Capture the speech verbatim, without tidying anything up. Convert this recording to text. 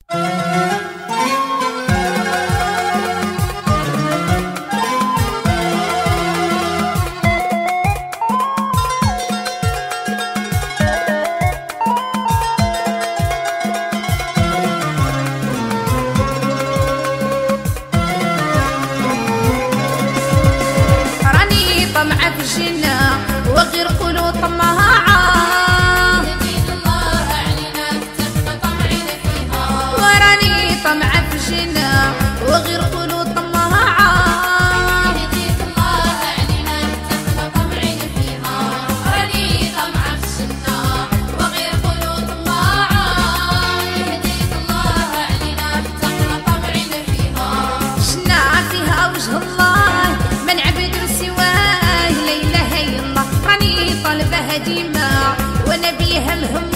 طمعة في الجنة وغير قولوا طماعة، يهديك الله علينا تبقى طمعنا فيها. وراني طمعة في الجنة وغير قولوا طماعة، يهديك الله علينا تبقى طمعنا فيها. راني طمعة في الجنة وغير قولوا طماعة، يهديك الله علينا تبقى طمعنا فيها. جنة فيها وجه الله ما نعبد سواه، لا إله إلا الله راني طالبة ديما وانا بيها مهم